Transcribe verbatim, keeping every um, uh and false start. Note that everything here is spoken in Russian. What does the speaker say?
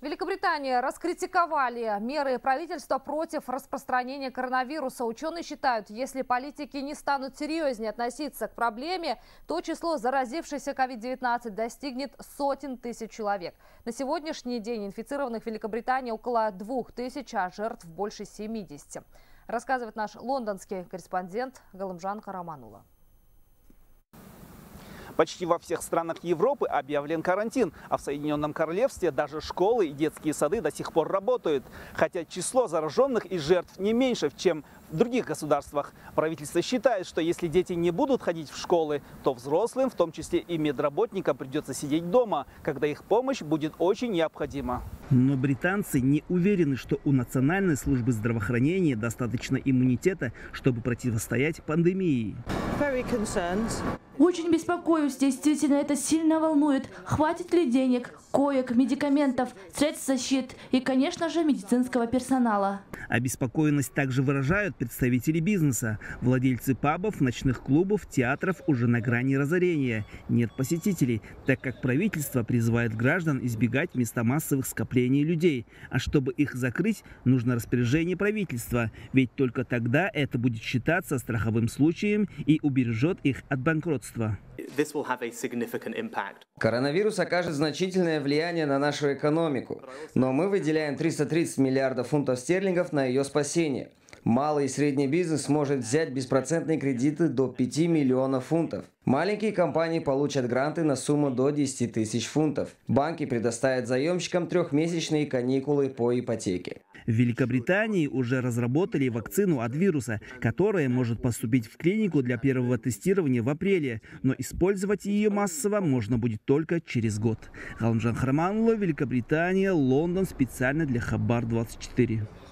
Великобритания раскритиковали меры правительства против распространения коронавируса. Ученые считают, если политики не станут серьезнее относиться к проблеме, то число заразившихся ковид девятнадцать достигнет сотен тысяч человек. На сегодняшний день инфицированных в Великобритании около двух тысяч, а жертв больше семидесяти. Рассказывает наш лондонский корреспондент Галымжан Караманула. Почти во всех странах Европы объявлен карантин, а в Соединенном Королевстве даже школы и детские сады до сих пор работают. Хотя число зараженных и жертв не меньше, чем в других государствах. Правительство считает, что если дети не будут ходить в школы, то взрослым, в том числе и медработникам, придется сидеть дома, когда их помощь будет очень необходима. Но британцы не уверены, что у Национальной службы здравоохранения достаточно иммунитета, чтобы противостоять пандемии. Очень беспокоюсь, действительно это сильно волнует. Хватит ли денег, коек, медикаментов, средств защиты и, конечно же, медицинского персонала? Обеспокоенность также выражают представители бизнеса. Владельцы пабов, ночных клубов, театров уже на грани разорения. Нет посетителей, так как правительство призывает граждан избегать места массовых скоплений людей. А чтобы их закрыть, нужно распоряжение правительства. Ведь только тогда это будет считаться страховым случаем и убережет их от банкротства. Коронавирус окажет значительное влияние на нашу экономику, но мы выделяем триста тридцать миллиардов фунтов стерлингов на ее спасение. Малый и средний бизнес может взять беспроцентные кредиты до пяти миллионов фунтов. Маленькие компании получат гранты на сумму до десяти тысяч фунтов. Банки предоставят заемщикам трехмесячные каникулы по ипотеке. В Великобритании уже разработали вакцину от вируса, которая может поступить в клинику для первого тестирования в апреле, но использовать ее массово можно будет только через год. Галымжан Караманула, Великобритания, Лондон, специально для Хабар двадцать четыре.